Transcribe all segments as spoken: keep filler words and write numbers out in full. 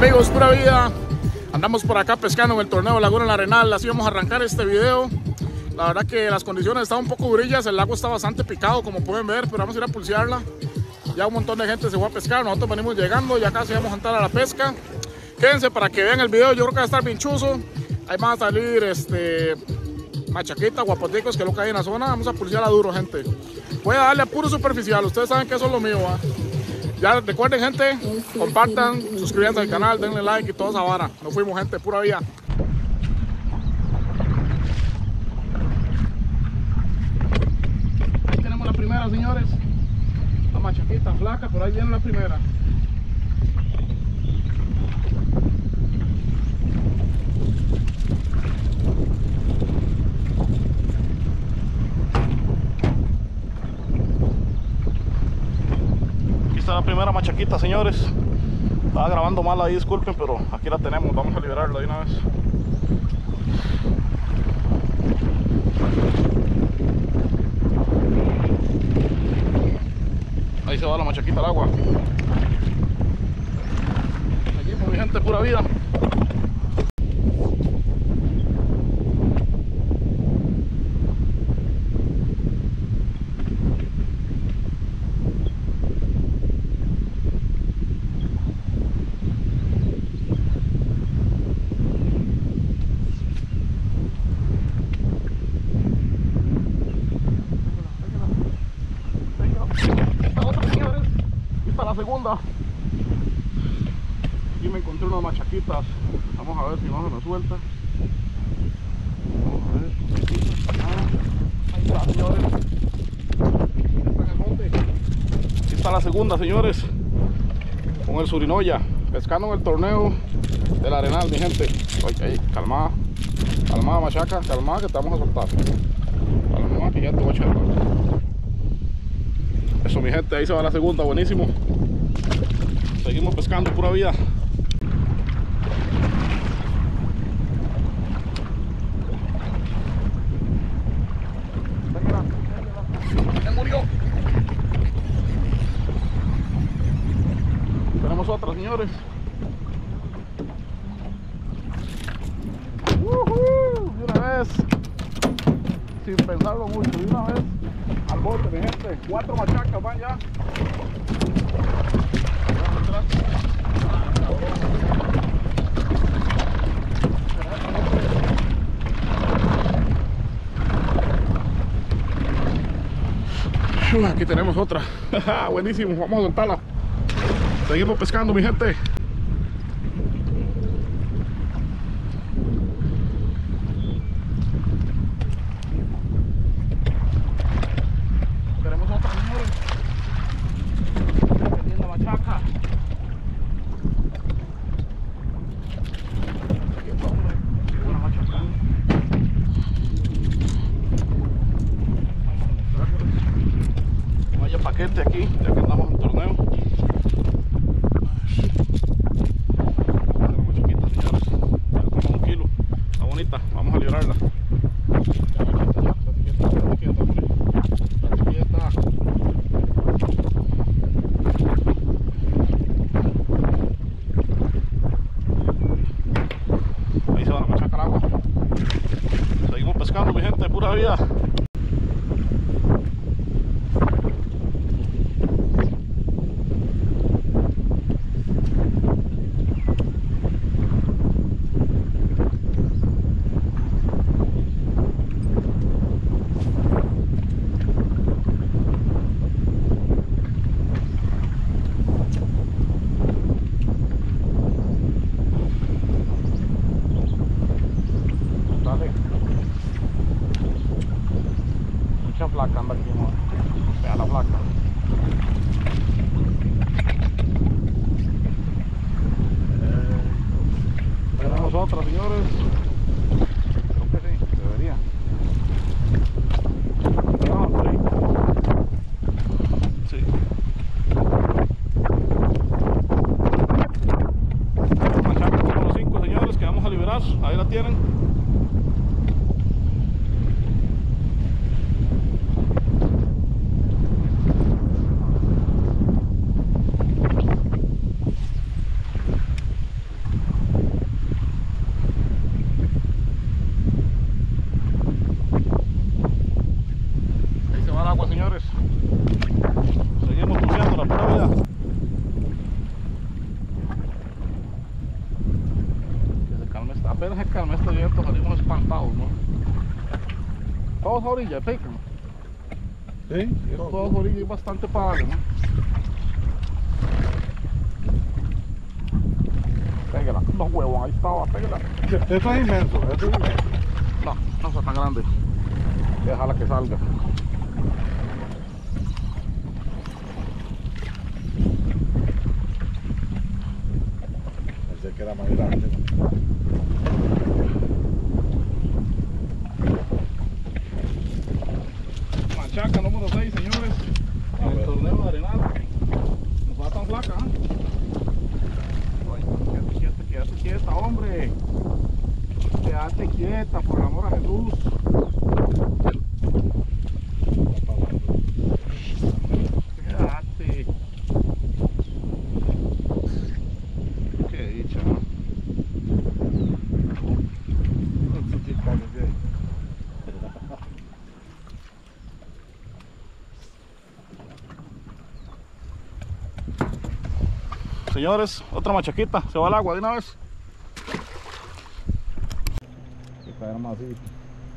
Amigos, pura vida, andamos por acá pescando en el torneo Laguna La Arenal. Así vamos a arrancar este video. La verdad que las condiciones están un poco durillas, el lago está bastante picado como pueden ver, pero vamos a ir a pulsearla. Ya un montón de gente se fue a pescar, nosotros venimos llegando, ya casi vamos a entrar a la pesca. Quédense para que vean el video, yo creo que va a estar bien chuzo. Ahí van a salir este, machaquitas, guapoticos, que es lo que hay en la zona. Vamos a pulsearla duro, gente. Voy a darle a puro superficial, ustedes saben que eso es lo mío, ¿eh? Ya recuerden, gente, compartan, suscríbanse al canal, denle like y toda esa vara. Nos fuimos, gente, pura vida. Ahí tenemos la primera, señores. La machaquita flaca, por ahí viene la primera. Esta es la primera machaquita, señores. Estaba grabando mal ahí, disculpen, pero aquí la tenemos. Vamos a liberarla de una vez. Ahí se va la machaquita al agua. Aquí, por mi gente, pura vida. Segunda. Aquí me encontré unas machaquitas. Vamos a ver si no se nos suelta. Vamos a ver. Ah, ahí está, señores. Aquí está la segunda, señores. Con el Surinoya. Pescando en el torneo del Arenal, mi gente. Ay, ay, calmada. Calmada, machaca. Calmada, que te vamos a soltar. Calmada, que ya te voy a echar. Eso, mi gente. Ahí se va la segunda. Buenísimo. Seguimos pescando, pura vida. Ya murió. Tenemos otra, señores. Uh-huh, de una vez, sin pensarlo mucho, de una vez al bote, mi gente. Cuatro machacas van ya. Aquí tenemos otra. Buenísimo, vamos a soltarla. Seguimos pescando, mi gente. Tenemos otra, señores. Vendiendo machaca. Paquete aquí, ya que andamos en torneo. Esta machaquita, señores, ya como un kilo, está bonita, vamos a liberarla. Ahí se va la machaca al agua. Seguimos pescando, mi gente, pura vida. Mucha placa anda aquí, amor. Vea la placa. Eh, tenemos otra, señores. Creo que sí, debería. No, por ahí. Sí. Machaca con los cinco, señores, que vamos a liberar. Ahí la tienen. apenas se calma este viento salimos espantados, ¿no? Todos a orilla, pican. Sí, Todos a orilla y bastante para darle, ¿no? Pégala, no huevos, ahí estaba, pégala. Esto es inmenso, esto es inmenso. No, no está tan grande. Déjala que salga. Pensé que era más grande. Machaca número seis, señores. En el torneo de Arenal. No va tan flaca, ¿eh? Quédate, quédate, quédate quieta, hombre. Quédate quieta, por el amor a Jesús. Quédate. Qué dicha, ¿no? Señores, otra machaquita, se va al agua de una vez. Hay que caer más así.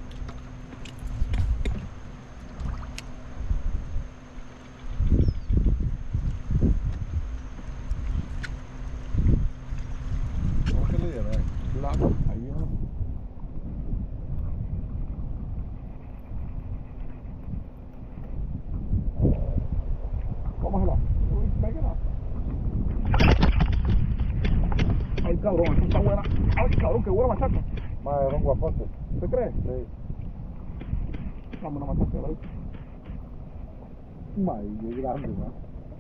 ¿Cómo que le dieron ahí? Claro, ahí viene. Cómosela. Uy, pégala. Ay, cabrón, esta está buena. Ay, cabrón, qué buena machaca. Más era un guapote. ¿Usted cree? Sí. Dame una machaca, ¿verdad? Más, y es grande, ¿no?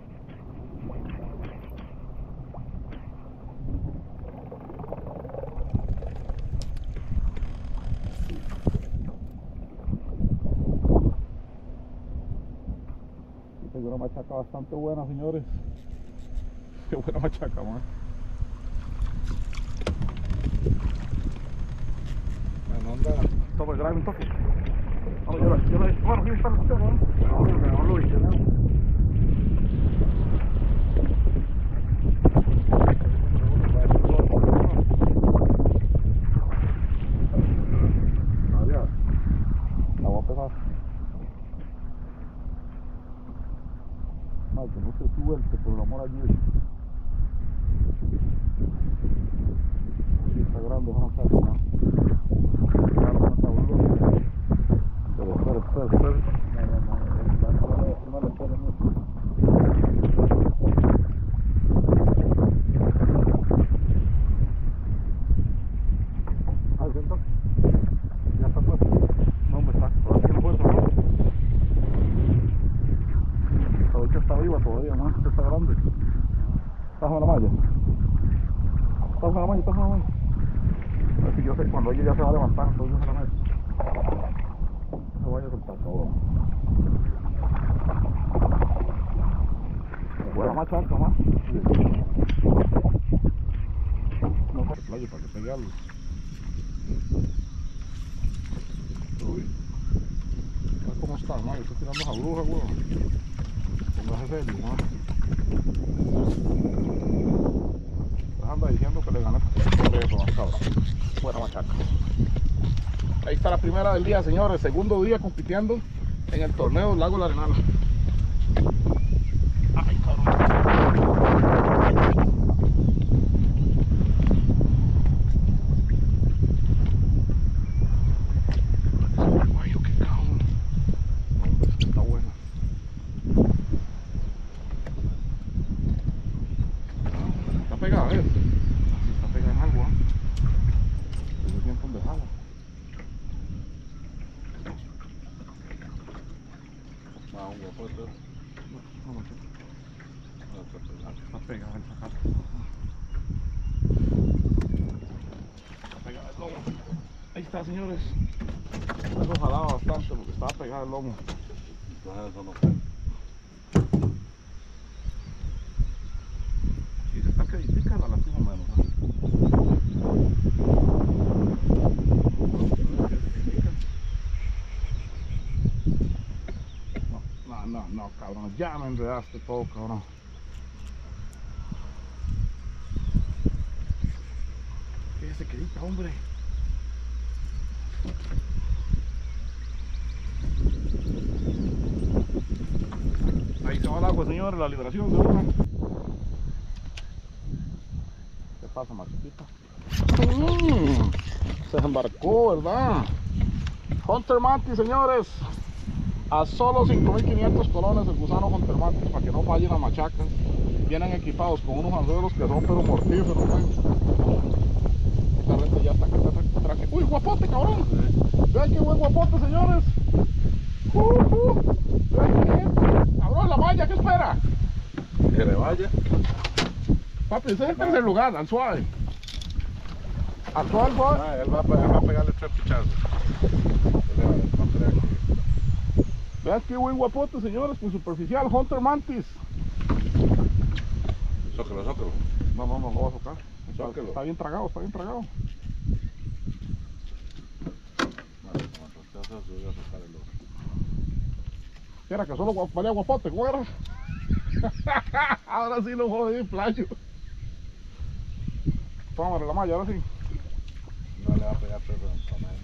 Es una machaca bastante buena, señores. Qué buena machaca, man. Bueno, anda. Toma, grave un toque. Vamos, yo la, yo la, bueno, aquí está el costero, ¿no? No, no lo hice, ¿no? Adiós. La voy a pegar. Ay, que no se suelte, por el amor a Dios. Sí, está grande, no está bien, ¿no? Claro, no está bueno. Pero espera, espera, espera. No, no, no, no, no le esperen mucho. Ah, ¿siento? Ya está puesto. No, me está, todavía tiene fuerza, ¿no? Todavía que está viva todavía, ¿no? Que está grande. ¿Estás en la malla? ¿Estás en la malla? ¿Estás en la malla? Así yo sé, cuando ella ya se va a levantar, entonces yo se la meto. No se vaya a soltar, cabrón. Buena machaca, más. No se playa para que pegue algo. Uy. Mira cómo está, man. Estoy tirando esa bruja, weón. Póngase serio, man. Anda diciendo que le gané por eso, más cabrón. Buena machaca. Ahí está la primera del día, señores. Segundo día compitiendo en el torneo del Lago La Arenal. Ay, cabrón. Guayo, qué cabrón. Hombre, esta está buena. Está pegada, ¿ves? Está pegada en algo, ¿eh? Yo siento un dejado. Más un guapote. No, no, no. Está pegada en esa casa. Está pegada el lomo. Ahí está, señores. Eso jalaba bastante porque estaba pegada el lomo. Entonces eso no fue. Y se está queditica la lastima menos, ¿no? No, no, no, cabrón, ya me enredaste todo, cabrón. ¿Qué se quedita, hombre? Ahí se va el agua, señores, la liberación de una. ¿Qué pasa, más chiquita? Mm, se embarcó, ¿verdad? Hunter Mantis, señores. A solo cinco mil quinientos colones el gusano Hunter Mantis, para que no fallen las machacas. Vienen equipados con unos anzuelos que son pero mortíferos, ¿no? Esta renta ya está que está traje. ¡Uy, guapote, cabrón! Vean qué buen guapote, señores. Uh, uh. Vean qué gente. Cabrón, la malla, ¿qué espera? Que le vaya. Papi, ese es el tercer lugar, al suave. Al suave, al suave. Ah, él va, a, él va a pegarle tres pichazos. Él va, él va a pegar aquí. Vean qué buen guapote, señores, con superficial Hunter Mantis. Zócalo, zócalo. No, no, no lo va a tocar. Está, Zócalo. está bien tragado, está bien tragado. Vale, con los pichazos voy a sacar el otro. ¿Qué era? Que solo gua- valía guapote, ¿cómo era? Ahora sí lo jodí en playo. Tómale la malla, ahora sí. No le va a pegar tres rondas más.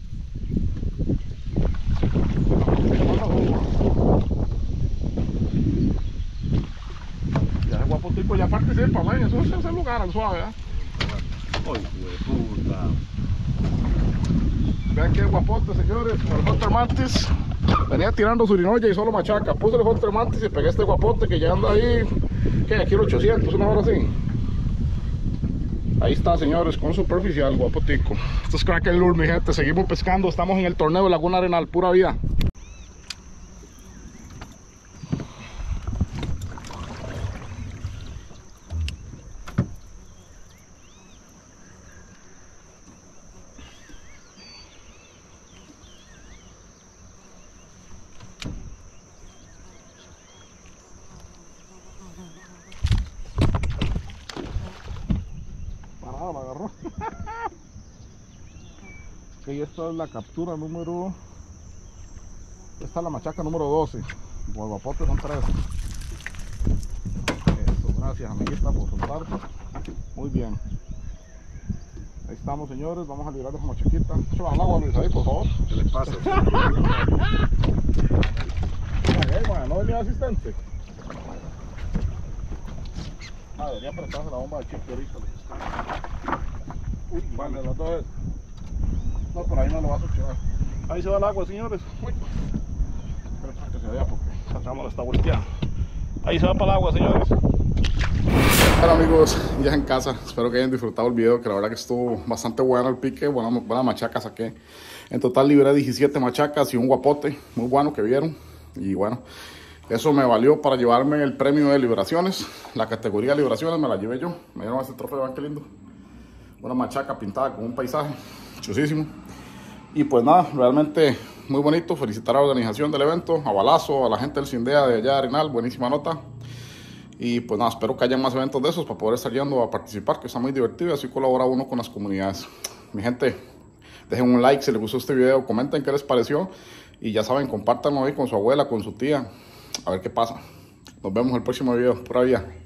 Ya ese guapo tipo ya participa, man. Eso es ese lugar al suave, ¿eh? ¡Ay, de puta! Vean qué guapote, señores. El Hunter Mantis venía tirando su urinoya y solo machaca. Puse el Hunter Mantis y pegué este guapote que ya anda ahí, ¿qué? Aquí ochocientos, una hora así. Ahí está, señores, con superficial, guapotico. Esto es Crack and Lure, mi gente. Seguimos pescando. Estamos en el torneo de Laguna Arenal, pura vida. Parado, la agarró. Ok, esta es la captura número... Esta es la machaca número doce. Los guapotes son tres. Eso, gracias, amiguita, por soltarte. Muy bien. Ahí estamos, señores. Vamos a liberar esa machaquita. Échame al agua, Luis, ahí, por favor. ¿Qué le pasa? Ay, man, no venía asistente. Ah, debería apretarse la bomba de chip ahorita. Uy, vale, las dos es. No, por ahí no lo vas a succionar. Ahí se va el agua, señores. Uy. Espera para que se vea porque esa cámara está volteada. Ahí se va para el agua, señores. Bueno, amigos, ya en casa. Espero que hayan disfrutado el video, que la verdad que estuvo bastante bueno el pique. Buena, buena machaca saqué. En total libré diecisiete machacas y un guapote. Muy bueno que vieron. Y bueno, eso me valió para llevarme el premio de liberaciones. La categoría de liberaciones me la llevé yo. Me dieron ese trofeo, vean qué lindo. Una machaca pintada con un paisaje chusísimo. Y pues nada, realmente muy bonito. Felicitar a la organización del evento, a Balazo, a la gente del Cindea de allá de Arenal, buenísima nota. Y pues nada, espero que haya más eventos de esos para poder estar yendo a participar, que está muy divertido y así colabora uno con las comunidades. Mi gente, dejen un like si les gustó este video, comenten qué les pareció y ya saben, compártanlo ahí con su abuela, con su tía, a ver qué pasa. Nos vemos en el próximo video, pura vida.